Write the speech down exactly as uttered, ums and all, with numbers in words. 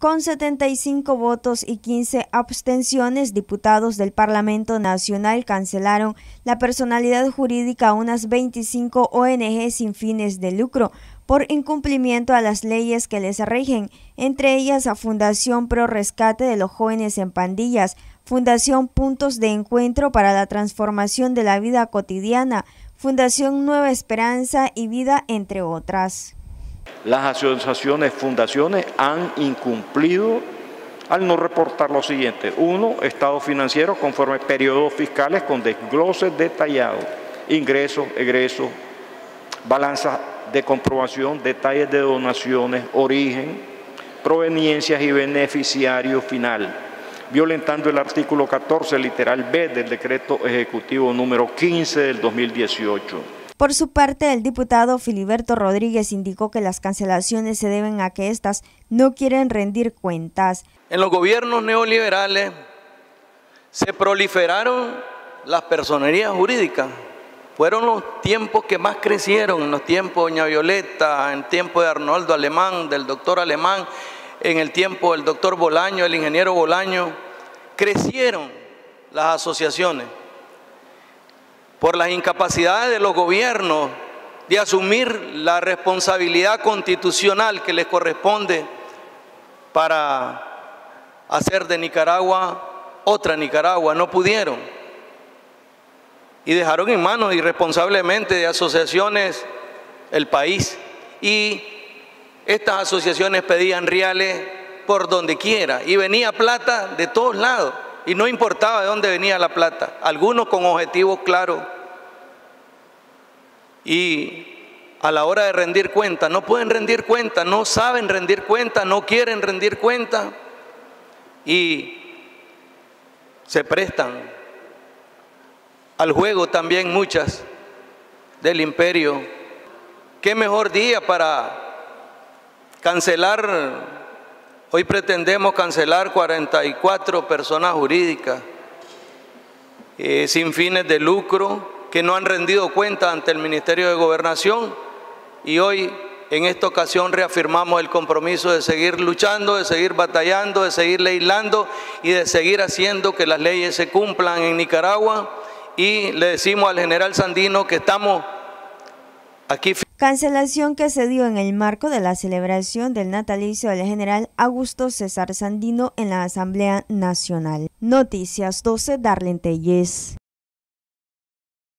Con setenta y cinco votos y quince abstenciones, diputados del Parlamento Nacional cancelaron la personalidad jurídica a unas veinticinco O N G sin fines de lucro por incumplimiento a las leyes que les rigen, entre ellas a Fundación Pro Rescate de los Jóvenes en Pandillas, Fundación Puntos de Encuentro para la Transformación de la Vida Cotidiana, Fundación Nueva Esperanza y Vida, entre otras. Las asociaciones, fundaciones han incumplido al no reportar lo siguiente. Uno, estado financiero conforme periodos fiscales con desgloses detallados, ingresos, egresos, balanza de comprobación, detalles de donaciones, origen, proveniencias y beneficiario final, violentando el artículo catorce, literal B del decreto ejecutivo número quince del dos mil dieciocho. Por su parte, el diputado Filiberto Rodríguez indicó que las cancelaciones se deben a que éstas no quieren rendir cuentas. En los gobiernos neoliberales se proliferaron las personerías jurídicas. Fueron los tiempos que más crecieron, en los tiempos de doña Violeta, en el tiempo de Arnoldo Alemán, del doctor Alemán, en el tiempo del doctor Bolaño, el ingeniero Bolaño. Crecieron las asociaciones por las incapacidades de los gobiernos de asumir la responsabilidad constitucional que les corresponde para hacer de Nicaragua otra Nicaragua. No pudieron y dejaron en manos irresponsablemente de asociaciones el país, y estas asociaciones pedían reales por donde quiera y venía plata de todos lados. Y no importaba de dónde venía la plata, algunos con objetivos claros. Y a la hora de rendir cuenta, no pueden rendir cuenta, no saben rendir cuenta, no quieren rendir cuenta y se prestan al juego también muchas del imperio. ¿Qué mejor día para cancelar? Hoy pretendemos cancelar cuarenta y cuatro personas jurídicas eh, sin fines de lucro que no han rendido cuenta ante el Ministerio de Gobernación, y hoy en esta ocasión reafirmamos el compromiso de seguir luchando, de seguir batallando, de seguir legislando y de seguir haciendo que las leyes se cumplan en Nicaragua, y le decimos al general Sandino que estamos aquí. Cancelación que se dio en el marco de la celebración del natalicio del general Augusto César Sandino en la Asamblea Nacional. Noticias doce, Darlene Telles.